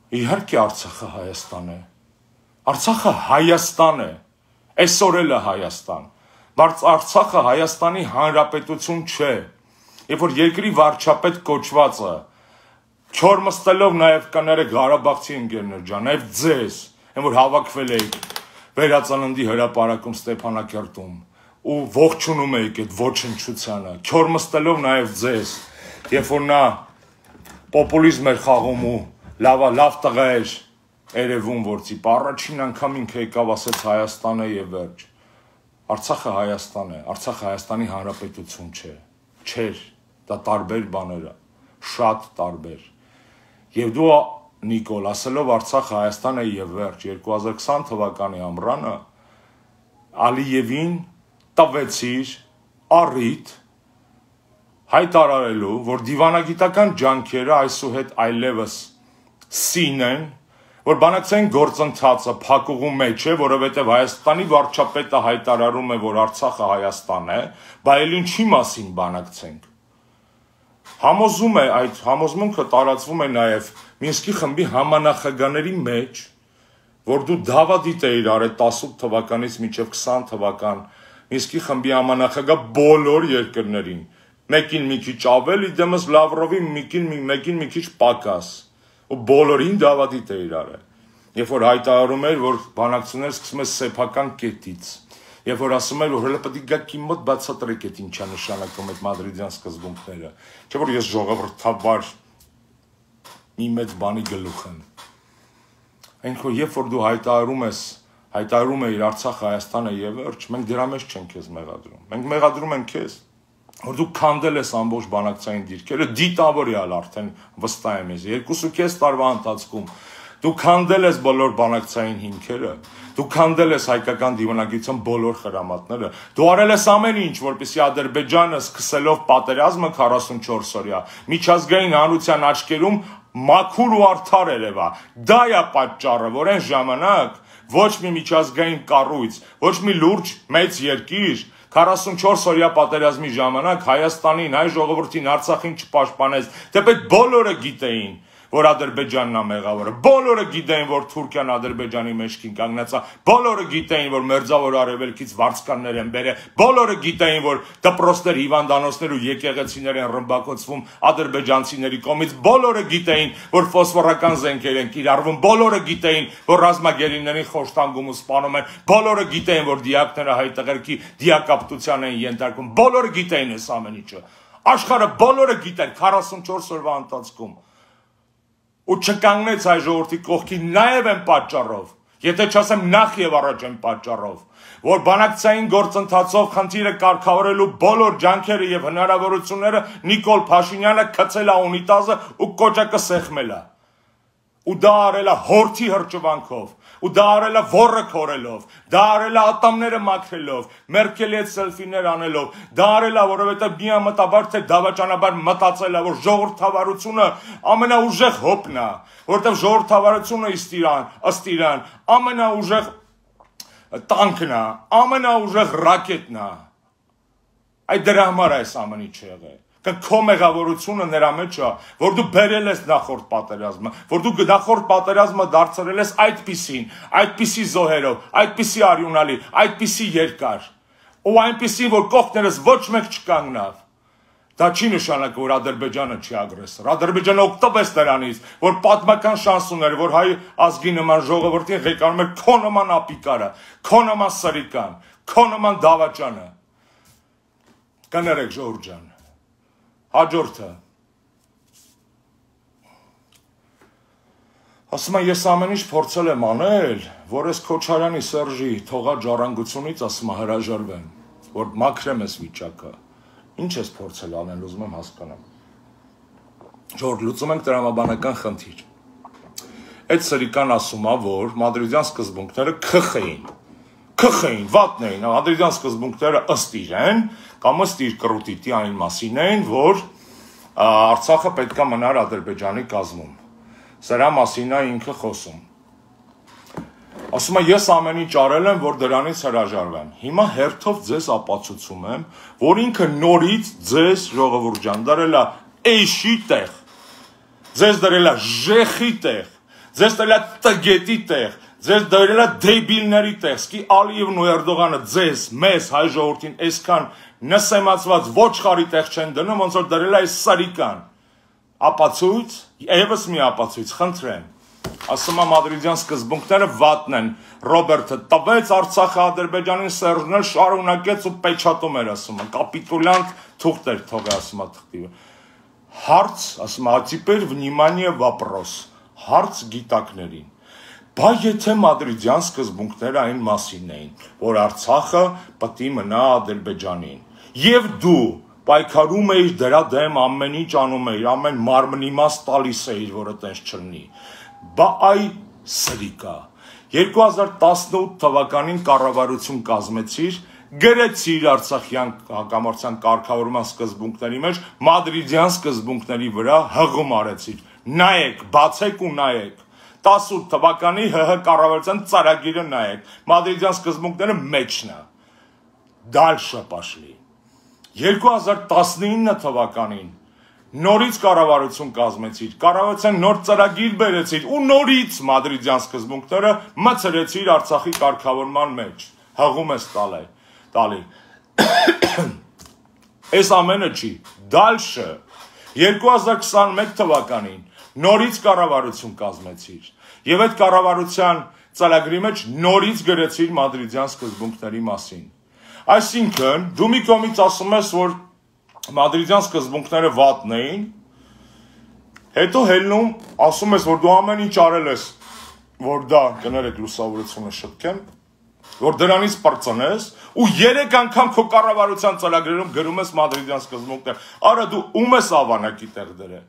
Իհարկե Արցախը Հայաստան է։ Արցախը Հայաստան է։ Այսօր էլ է Հայաստան։ Բայց Արցախը Հայաստանի Հանրապետություն չէ։ Երբ որ երկրի վարչապետ կոչվածը չոր մստելով նաև կներեք Ղարաբաղցի ընկերներ ջան, նաև ձեզ, այն որ հավաքվել եք Վերածննդի հրապարակում Ստեփանակերտում ու ողջունում եք այդ ոչնչությանը, չոր մստելով նաև ձեզ, երբ որ նա պոպուլիզմ էր խաղում ու լավ տղա էր երևում որցի, առաջին անգամ ինքը եկավ ասեց Հայաստան է եւ վերջ։ Արցախը Հայաստան է, Արցախը Հայաստանի Հանրապետություն չէ, չէր, դա տարբեր բաներ է, շատ տարբեր։ Եվ դու Նիկոլ ասելով Արցախը Հայաստան է եւ վերջ 2020 թվականի ամռանը Ալիևին տվեցիր առիթ հայտարարելու, որ դիվանագիտական ջանքերը այսուհետ այլևս սին են, որ բանակցային գործընթացը փակուղու մեջ է, որովհետև Հայաստանի վարչապետը հայտարարում է, որ Արցախը Հայաստան է, բայց ինչի մասին բանակցենք։ Համոզում է այդ համոզմունքը տարածվում է նաև Մինսկի խմբի համանախագահների մեջ, որ դու դավադիտ էիր արել 18 թվականից մինչև 20 թվական Մինսկի խմբի համանախագահ բոլոր երկրներին, մեկին մի քիչ ավել, իդեմս Լավրովի մեկին մի քիչ պակաս, ու բոլորին դավադիտ էիր արել։ Երբ որ հայտարարում էր, որ բանակցությունները սկսում են սեփական կետից, երբ որ ասում էր, որ հələ պետք է գաք իմ մոտ բացատրեք այդ ինչա նշանակում այդ մադրիդյան սկզբունքները, չէ՞ որ ես ժողովրդավար մի մեծ բանի գլուխ եմ։ Այնքան երբ որ դու հայտարարում ես Արցախը Հայաստանը եւ վերջ, մենք դրա մեջ չենք քեզ մեղադրում։ Մենք մեղադրում ենք քեզ, որ դու քանդել ես ամբողջ բանակցային դիրքերը, դիտավորյալ արդեն վստահ եմ ես 2.5 տարվա ընթացքում դու քանդել ես բոլոր բանակցային հիմքերը, դու քանդել ես հայկական դիվանագիտության բոլոր խրամատները, դու արել ես ամեն ինչ, որպեսզի Ադրբեջանը սկսելով պատերազմը 44 օրյա միջազգային հանրության աչքերում մաքուր ու արդար երևա։ Դա է պատճառը, որ այն ժամանակ ոչ մի միջազգային կառույց, ոչ մի լուրջ մեծ երկիր 44 օրյա պատերազմի ժամանակ Հայաստանին, հայ ժողովրդին, Արցախին չպաշտպանեց, թեպետ բոլորը գիտեին, որ Ադրբեջանն է մեղավորը, բոլորը գիտեին, որ Թուրքիան Ադրբեջանի մեջքին կանգնած է, բոլորը գիտեին, որ մերձավոր արևելքից վարձկաններ են բերել, բոլորը գիտեին, որ դպրոցներ, հիվանդանոցներ ու եկեղեցիներ են ռմբակոծվում ադրբեջանցիների կողմից, բոլորը գիտեին, որ ֆոսֆորական զենքեր են կիրառվում, բոլորը գիտեին, որ ռազմագերիներին խոշտանգում ու սպանում են, բոլորը գիտեին, որ դիակները հայտեղերքի դիակապտության են ենթարկվում, բոլորը գիտեին այս ամեն ինչը։ Աշխարհը բոլորը գիտեն 44 օրվա ընթացքում ու չկանգնեց հայ ժողովրդի կողքին նաև այն պատճառով, եթե չասեմ նախ եւ առաջ այն պատճառով, որ բանակցային գործընթացով խնդիրը կարգավորելու բոլոր ջանքերը եւ հնարավորությունները Նիկոլ Փաշինյանը գցել է ունիտազը ու կոճակը սեղմել է։ Ու դա արել է հորթի հրճվանքով, ու դա արել է ոռը քորելով, դա արել է ատամները մաքրելով, Մերկելի հետ սելֆիներ անելով, դա արել է, որովհետև միամտաբար թե դավաճանաբար մտածել է, որ ժողովրդավարությունը ամենաուժեղ հոպն է, որովհետև ժողովրդավարությունը ըստ իրան ամենաուժեղ տանկն է, ամենաուժեղ ռակետն է։ Այդ դրա համար այս ամեն ինչ եղել։ Քո մեղավորությունը նրա մեջ է, որ դու բերել ես նախորդ պատերազմը, որ դու նախորդ պատերազմը դարձրել ես այդպիսի զոհերով, այդպիսի արյունալի, այդպիսի երկար, ու այնպիսի, որ կողքներս ոչ մեկ չկանգնավ։ Դա չի նշանակում, որ Ադրբեջանը չի ագրեսոր։ Ադրբեջանը օգտվեց նրանից, որ պատմական շանս ուներ, որ հայ ազգի նման ժողովրդին ղեկանում էր քո նման ապիկարը, քո նման սրիկան, քո նման դավաճանը։ Կներեք ժողովուրդ ջան։ Հաջորդը։ Ասում եմ, ես ամեն ինչ փորձել եմ անել, որ ես Քոչարյանի Սերժի թողած ժառանգությունից ասում եմ հրաժարվեմ, որ մաքրեմ ես վիճակը։ Ինչ ես փորձել անել, ուզում եմ հասկանամ։ Ժողովուրդ, լուծում ենք տրամաբանական խնդիր։ Այդ սրիկան ասում է, որ մադրիդյան սկզբունքները քխ էին, վատն էին, մադրիդյան սկզբունքները ըստ իրեն կամ ըստ իր կռուտիտի այն մասին էին, որ Արցախը պետք է մնար Ադրբեջանի կազմում։ Սրա մասին է ինքը խոսում։ Ասում է, ես ամեն ինչ արել եմ, որ դրանից հրաժարվեմ։ Հիմա հերթով ձեզ ապացուցում եմ, որ ինքը նորից ձեզ ժողովուրդ ջան դրել է էշի տեղ, ձեզ դրել է ժեխի տեղ, ձեզ տվել է տգետի տեղ, ձեզ դրել է դեբիլների տեղ, սկի Ալիևն ու Էրդողանը ձեզ, մեզ, հայ ժողովրդին այսքան նսեմացված ոչխարի տեղ չեն դնում, ոնց որ դրել է այս սարիկան։ Ապացույց, եւս մի ապացույց, խնդրեմ։ Ասում եմ մադրիդյան սկզբունքները վատն են։ Ռոբերտը տվեց Արցախը Ադրբեջանին, Սերժն էլ շարունակեց ու պեչատում էր, ասում եմ, կապիտուլյանտ թուղթ էր թողել, ասում եմ, թղթի։ Հարց, ասում եմ, а теперь внимание вопрос։ Հարց գիտակներին։ Բա եթե մադրիդյան սկզբունքները այն մասին էին, որ Արցախը պետք է մնա Ադրբեջանին, եւ դու պայքարում էիր դրա դեմ, ամեն ինչ անում էիր, ամեն մարմնի մաս տալիս էիր, որը տենց չլինի։ Բա այ սրիկա 2018 թվականին կառավարություն կազմեցիր, գրեցիր Արցախյան հակամարտության կարգավորման սկզբունքների մեջ, մադրիդյան սկզբունքների վրա հղում արեցիր։ Նայեք, բացեք ու նայեք։ 18 թվականի ՀՀ կառավարության ծրագիրը նայեք, մադրիդյան սկզբունքները մեջն է։ Դալշը պաշլի։ 2019 թվականին նորից կառավարություն կազմեցիր, կառավարության նոր ծրագիր բերեցիր ու նորից մադրիդյան սկզբունքները մցրեցիր Արցախի կարգավորման մեջ։ Հղում ես տալի։ Այս ամենը չի, դալշը 2021 թվականին նորից կառավարություն կազմեցիր եւ այդ կառավարության ծրագրի մեջ նորից գրեցիր մադրիդյան սկզբունքների մասին։ Այսինքն դու մի կողմից ասում ես, որ մադրիդյան սկզբունքները վատն էին, հետո հելնում ասում ես, որ դու ամեն ինչ արել ես, որ դա կներեք լուսավորությունը շտկեմ, որ դրանից պրծնես ու 3 անգամ քո կառավարության ծրագրերում գրում ես մադրիդյան սկզբունքներ։ Արա դու ում ես ավանակի տեղ դրել։